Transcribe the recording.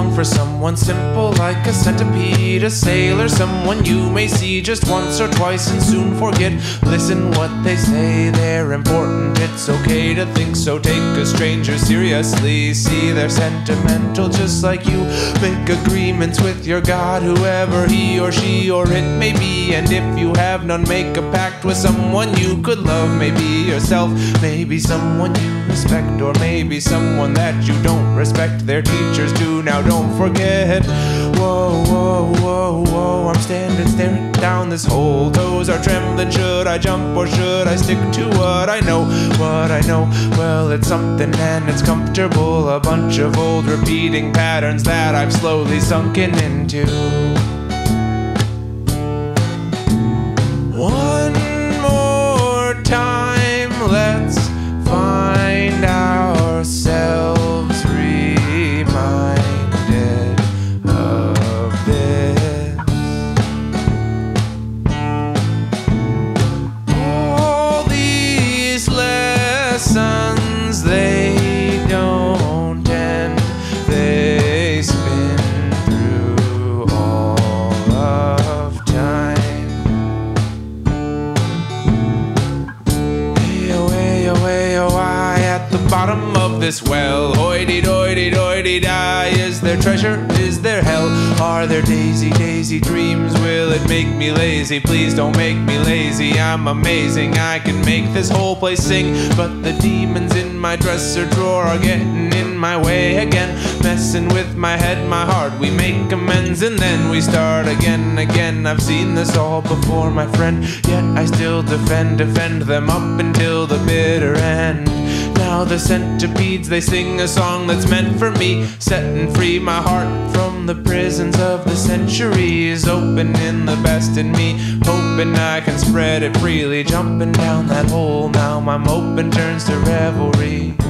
song for someone simple like a centipede, a sailor, someone you may see just once or twice and soon forget. Listen what they say, they're important, it's okay to think so. Take a stranger seriously, see they're sentimental just like you. Make agreements with your God, whoever he or she or it may be. And if you have none, make a pact with someone you could love. Maybe yourself, maybe someone you respect, or maybe someone that you don't respect. Their teachers do, now don't forget. Whoa, whoa, whoa, whoa, I'm standing staring down this hole. Toes are trembling, should I jump or should I stick to what I know? What I know, well, it's something and it's comfortable. A bunch of old repeating patterns that I've slowly sunken into. One more time, let's find ourselves reminded of this. All these lessons, they don't end, they spin through all of time. Bottom of this well, hoity-toity-toity-die. Is there treasure? Is there hell? Are there daisy dreams? Will it make me lazy? Please don't make me lazy. I'm amazing, I can make this whole place sing. But the demons in my dresser drawer are getting in my way again, messing with my head, my heart. We make amends and then we start again. I've seen this all before, my friend, yet I still defend them up until the bitter end. Now the centipedes, they sing a song that's meant for me, setting free my heart from the prisons of the centuries, opening the best in me, hoping I can spread it freely. Jumping down that hole, now my moping turns to revelry.